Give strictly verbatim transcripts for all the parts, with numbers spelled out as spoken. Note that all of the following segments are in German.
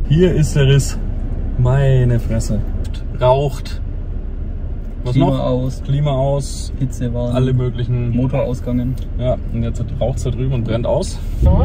Hier ist der Riss. Meine Fresse. Raucht. Was Klima noch? aus. Klima aus. Hitze waren. Alle möglichen. Motorausgangen. Ja, und jetzt raucht es da drüben und brennt aus.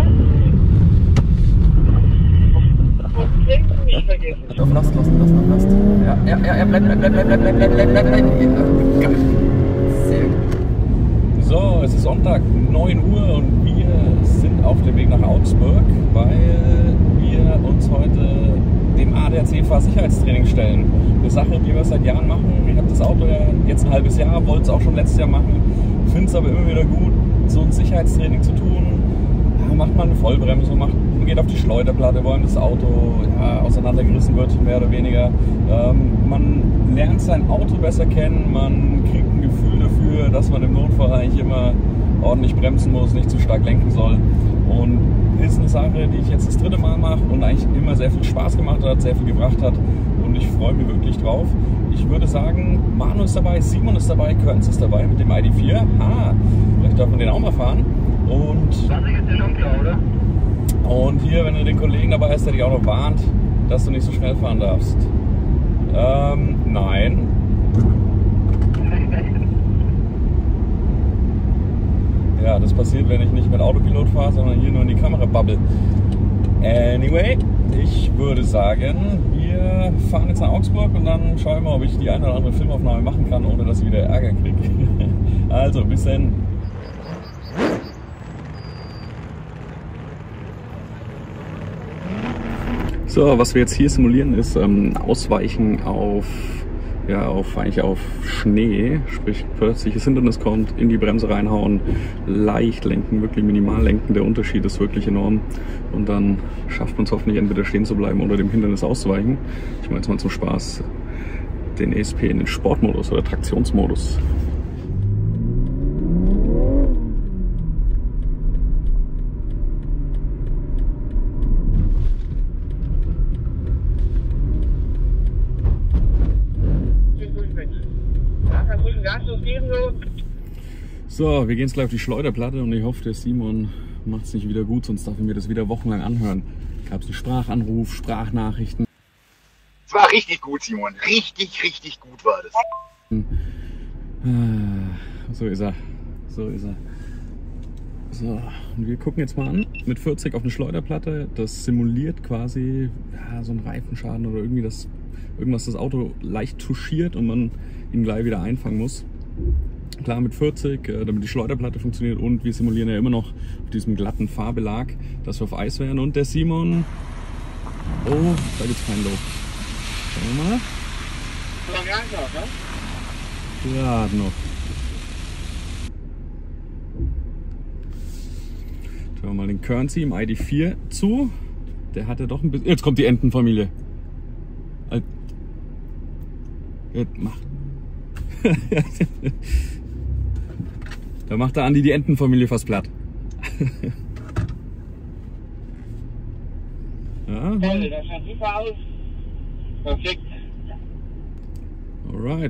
Auf Last lassen, lassen, auf Last. Ja, ja, ja, ja, bleib, bleib, bleib, bleib, bleib, bleib, bleib, bleib, bleib, bleib. Geil. Sehr gut. So, es ist Sonntag, neun Uhr und wir sind auf dem Weg nach Augsburg, weil wir uns heute dem A D A C-Fahrsicherheitstraining stellen. Eine Sache, die wir seit Jahren machen. Ich habe das Auto ja jetzt ein halbes Jahr, wollte es auch schon letztes Jahr machen. Finde es aber immer wieder gut, so ein Sicherheitstraining zu tun. Ja, macht man eine Vollbremse, macht, man geht auf die Schleuderplatte, wo einem das Auto ja, auseinandergerissen wird, mehr oder weniger. Ähm, man lernt sein Auto besser kennen, man kriegt ein Gefühl dafür, dass man im Notfall eigentlich immer ordentlich bremsen muss, nicht zu stark lenken soll. Und ist eine Sache, die ich jetzt das dritte Mal mache und eigentlich immer sehr viel Spaß gemacht hat, sehr viel gebracht hat und ich freue mich wirklich drauf. Ich würde sagen, Manu ist dabei, Simon ist dabei, Körns ist dabei mit dem I D vier. Ah, vielleicht darf man den auch mal fahren. Und, Das ist jetzt schon klar, oder? und hier, wenn du den Kollegen dabei hast, der dich auch noch warnt, dass du nicht so schnell fahren darfst. Ähm, nein. Ja, das passiert, wenn ich nicht mit Autopilot fahre, sondern hier nur in die Kamera babbel. Anyway, ich würde sagen, wir fahren jetzt nach Augsburg und dann schauen wir mal, ob ich die eine oder andere Filmaufnahme machen kann, ohne dass ich wieder Ärger kriege. Also, bis dann. So, was wir jetzt hier simulieren, ist ähm, Ausweichen auf, ja, auf, eigentlich auf Schnee, sprich plötzliches Hindernis kommt, in die Bremse reinhauen, leicht lenken, wirklich minimal lenken, der Unterschied ist wirklich enorm und dann schafft man es hoffentlich entweder stehen zu bleiben oder dem Hindernis auszuweichen. Ich meine jetzt mal zum Spaß den E S P in den Sportmodus oder Traktionsmodus. So, wir gehen jetzt gleich auf die Schleuderplatte und ich hoffe, der Simon macht es nicht wieder gut, sonst darf ich mir das wieder wochenlang anhören. Gab es einen Sprachanruf, Sprachnachrichten. Es war richtig gut, Simon. Richtig, richtig gut war das. So ist er. So ist er. So, und wir gucken jetzt mal an mit vierzig auf eine Schleuderplatte. Das simuliert quasi ja, so einen Reifenschaden oder irgendwie das, irgendwas das Auto leicht touchiert und man ihn gleich wieder einfangen muss. Klar mit vierzig, damit die Schleuderplatte funktioniert und wir simulieren ja immer noch auf diesem glatten Fahrbelag, dass wir auf Eis wären. Und der Simon, oh, da gibt's kein Lob. Schauen wir mal. Gerade noch. Schauen wir mal den Currency im I D vier zu. Der hat ja doch ein bisschen. Jetzt kommt die Entenfamilie. Jetzt mach. Da macht der Andi die Entenfamilie fast platt. Ja. Toll, das schaut super aus. Perfekt. Alright.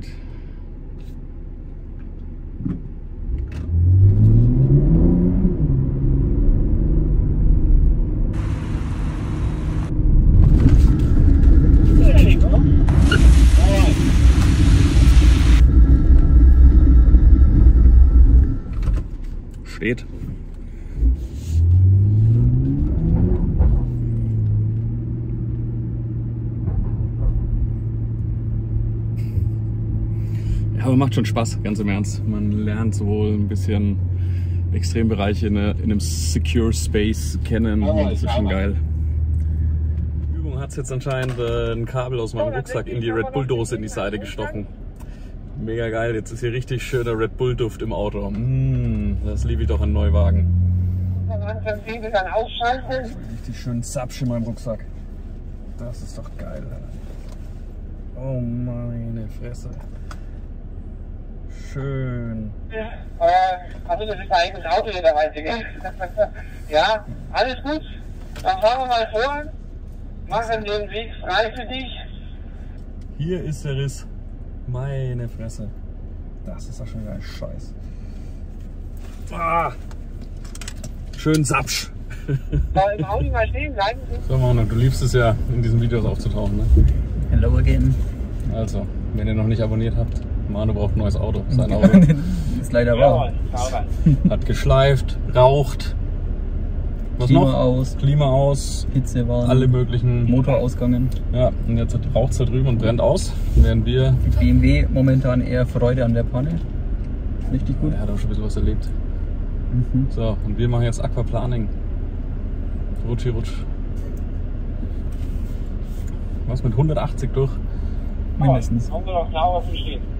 Steht. Ja, aber macht schon Spaß, ganz im Ernst. Man lernt sowohl ein bisschen Extrembereiche in, in einem Secure Space kennen. Das ist schon geil. Die Übung hat es jetzt anscheinend äh, ein Kabel aus meinem Rucksack in die Red Bull Dose in die Seite gestochen. Mega geil, jetzt ist hier richtig schöner Red Bull Duft im Auto. Mmh, das liebe ich doch an Neuwagen. Richtig schön Zapsch in meinem Rucksack. Das ist doch geil. Oh meine Fresse. Schön. Ja, also das ist ein eigenes Auto hier dabei, gell? Ja, alles gut. Dann fahren wir mal vor. Machen den Weg frei für dich. Hier ist der Riss. Meine Fresse. Das ist doch schon wieder ein Scheiß. Ah. Schön Sapsch. Da im Audi mal stehen bleiben. So, Manu, du liebst es ja, in diesen Videos aufzutauchen, ne? Hello again. Also, wenn ihr noch nicht abonniert habt, Manu braucht ein neues Auto. Sein Auto ist leider wahr. hat geschleift, raucht. Was Klima noch? aus. Klima aus. Hitze waren. Alle möglichen. Motorausgangen. Ja, und jetzt raucht es da drüben und brennt aus, während wir. B M W momentan eher Freude an der Panne. Richtig gut. Er hat auch schon ein bisschen was erlebt. Mhm. So, und wir machen jetzt Aquaplaning. Rutschi rutsch. Was mit hundertachtzig durch? Mindestens. Haben wir noch klar, was hier steht.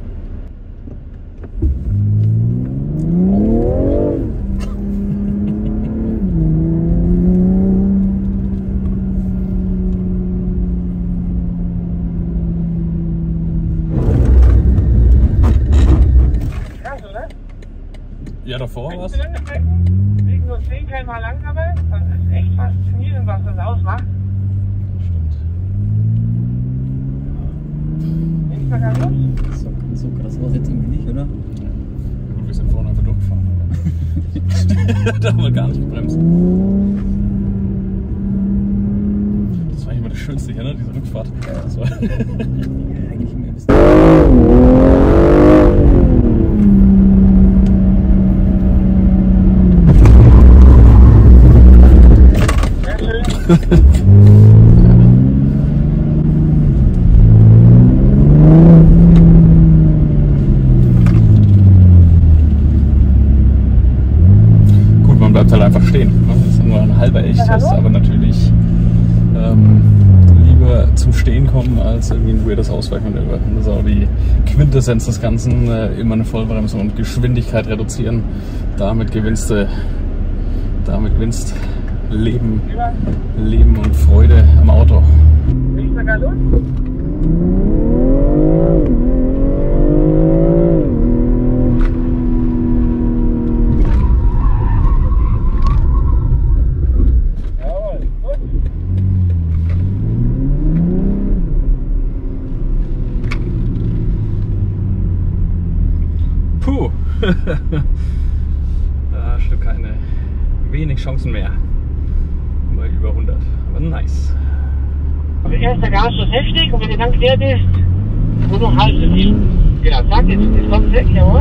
Kannst du, ne? Ja, davor was? Wegen nur zehn km/h langsamer. Das ist echt faszinierend, was das ausmacht. Stimmt. Nimmst du gar nicht? So, so krass war es jetzt irgendwie nicht, oder? Ja, gut, wir sind vorne einfach durchgefahren. Aber da haben wir gar nicht gebremst. Das war immer das Schönste hier, ne? Diese Rückfahrt. Ja. Das war Eigentlich mehr ein bisschen. Sehr schön. Gut, man bleibt halt einfach stehen. Ne? Das ist nur ein halber Echtes, aber natürlich ähm, lieber zum Stehen kommen als irgendwie ein weirdes Ausweichmanöver. Und das ist auch die Quintessenz des Ganzen, äh, immer eine Vollbremsung und Geschwindigkeit reduzieren. Damit gewinnst du, damit gewinnst Leben, Leben und Freude am Auto. Nimmst du gar Lust? Jawohl, gut. Puh! Da hast du keine wenig Chancen mehr. Bei über hundert. Aber nice. Also erst der Gasschuss heftig und wenn du dann quer bist, nur noch halb so viel. Genau, zack, jetzt, jetzt kommt es weg, jawohl.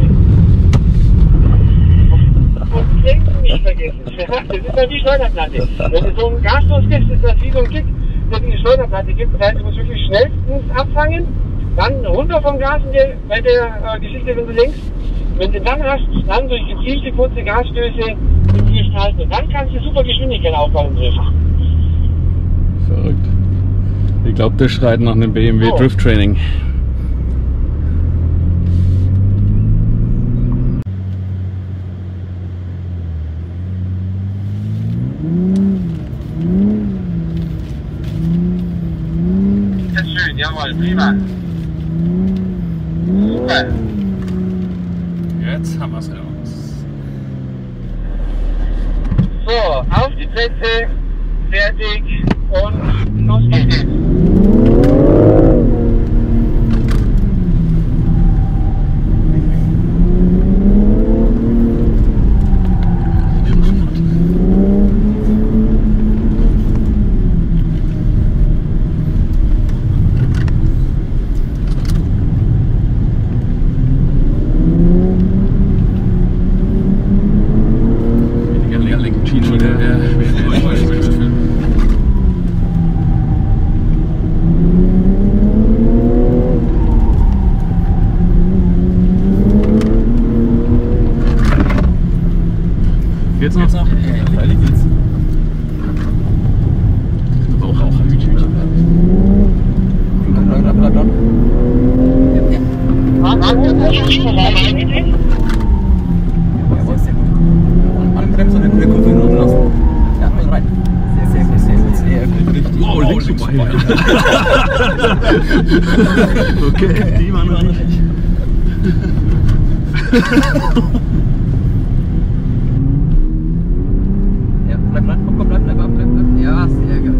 Und Lenken nicht vergessen. Das ist halt die Schleuderplatte. Wenn du so einen Gasstoß gibst, ist das wie so ein Kick, der die Schleuderplatte gibt. Das heißt, du musst wirklich schnellstens abfangen, dann runter vom Gas in der, bei der äh, Geschichte, wenn du lenkst. Wenn du dann hast, dann durch gezielte kurze Gasstöße den Tisch halten. Und dann kannst du super Geschwindigkeit aufbauen drüber. Verrückt. Ich glaube, der schreit nach einem B M W Oh. Drift Training. Das ist schön, jawohl, prima. Super. Jetzt haben wir es raus. So, auf die Plätze, fertig und los geht's. Weniger lenken, Chino, der wäre Geht's noch? Geht's noch? Ja, freilich geht's. Rauch, Rauch, die Tüte. Bleib dran, bleib dran. Ja, ja. Jawohl, sehr gut. Anbremsen und in der Kurve hinten lassen. Ja, und rein. Sehr, sehr gut, sehr gut, sehr gut. Richtig. Wow, links vorbei. Okay, die waren noch nicht. Ja, bleib dran, komm, komm, bleib, bleib, bleib, bleib. Ja, sehr geil.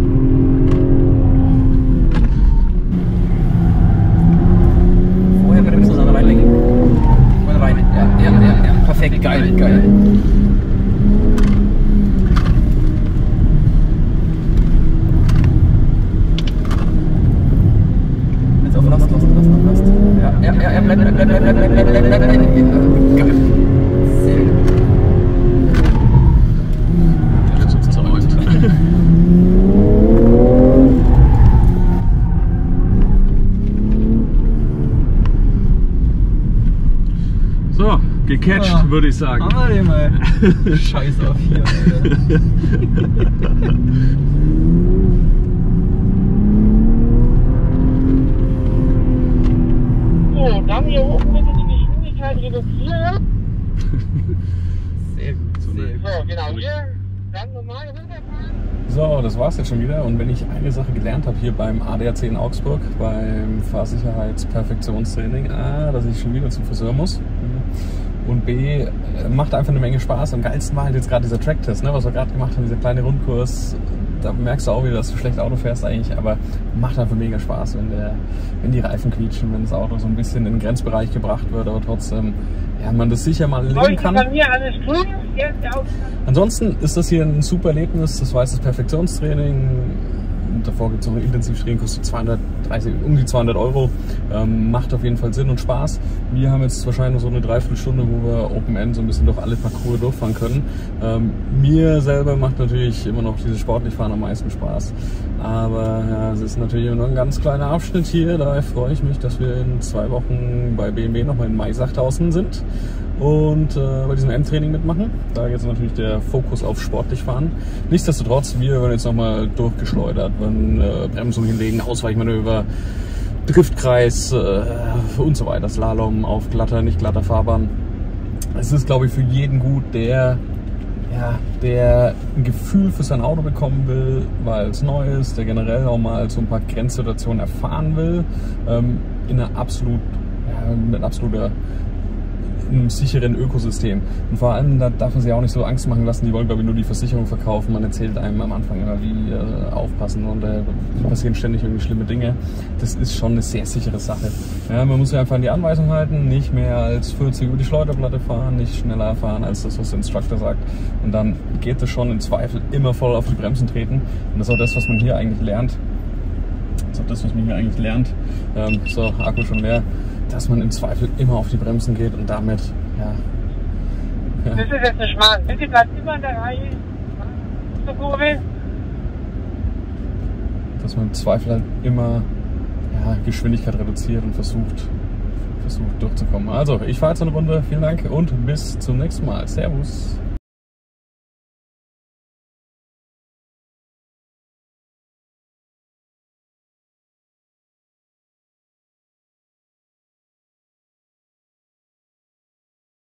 Vorher bremsen und dann reinlegen. Und rein. Ja, ja, ja, ja. Perfekt, geil, geil. bleib, bleib, bleib, bleib, bleib, bleib, bleib, bleib, bleib, bleib. Geil. Sehr gut. So, gecatcht, Ja. würde ich sagen. Haben wir den mal. Scheiß auf hier, Alter. So, dann hier oben bitte die Geschwindigkeit reduzieren. Sehr gut, sehr gut. So, genau, hier dann normal runterfahren. So, das war's jetzt schon wieder. Und wenn ich eine Sache gelernt habe hier beim A D A C in Augsburg, beim Fahrsicherheitsperfektionstraining, A, dass ich schon wieder zum Friseur muss. Und B, macht einfach eine Menge Spaß. Am geilsten war halt jetzt gerade dieser Tracktest, ne, was wir gerade gemacht haben, dieser kleine Rundkurs. Da merkst du auch wieder, dass du schlecht Auto fährst eigentlich, aber macht einfach mega Spaß, wenn, der, wenn die Reifen quietschen, wenn das Auto so ein bisschen in den Grenzbereich gebracht wird, aber trotzdem, ja, man das sicher mal erleben kann. Bei mir alles grün, jetzt der Auto. Ansonsten ist das hier ein super Erlebnis, das war jetzt das Perfektionstraining. Und davor gibt es noch ein Intensivtraining, kostet zweihundertdreißig, um die zweihundert Euro. Ähm, macht auf jeden Fall Sinn und Spaß. Wir haben jetzt wahrscheinlich noch so eine Dreiviertelstunde, wo wir Open End so ein bisschen durch alle Parcours durchfahren können. Ähm, mir selber macht natürlich immer noch dieses Sportlichfahren am meisten Spaß. Aber ja, es ist natürlich immer nur ein ganz kleiner Abschnitt hier. Daher freue ich mich, dass wir in zwei Wochen bei B M W nochmal in Maisachthausen sind und äh, bei diesem Endtraining mitmachen. Da geht jetzt natürlich der Fokus auf sportlich fahren. Nichtsdestotrotz, wir werden jetzt nochmal durchgeschleudert, werden äh, Bremsung hinlegen, Ausweichmanöver, Driftkreis äh, und so weiter, Slalom auf glatter, nicht glatter Fahrbahn. Es ist, glaube ich, für jeden gut, der, ja, der ein Gefühl für sein Auto bekommen will, weil es neu ist, der generell auch mal so ein paar Grenzsituationen erfahren will, ähm, in einer absolut, ja, mit absoluter einem sicheren Ökosystem. Und vor allem, da darf man sich auch nicht so Angst machen lassen, die wollen, glaube ich, nur die Versicherung verkaufen. Man erzählt einem am Anfang immer, wie äh, aufpassen und äh, passieren ständig irgendwie schlimme Dinge. Das ist schon eine sehr sichere Sache. Ja, man muss sich einfach an die Anweisung halten, nicht mehr als vierzig über die Schleuderplatte fahren, nicht schneller fahren als das, was der Instructor sagt. Und dann geht es schon im Zweifel immer voll auf die Bremsen treten. Und das ist auch das, was man hier eigentlich lernt. Das ist auch das, was man hier eigentlich lernt. Ähm, so, Akku schon leer. Dass man im Zweifel immer auf die Bremsen geht und damit, ja. ja. Das ist jetzt ein Schmarrn. Bitte bleibt immer in der Reihe. Zur Kurve. Dass man im Zweifel halt immer ja, Geschwindigkeit reduziert und versucht, versucht durchzukommen. Also, ich fahre jetzt eine Runde. Vielen Dank und bis zum nächsten Mal. Servus.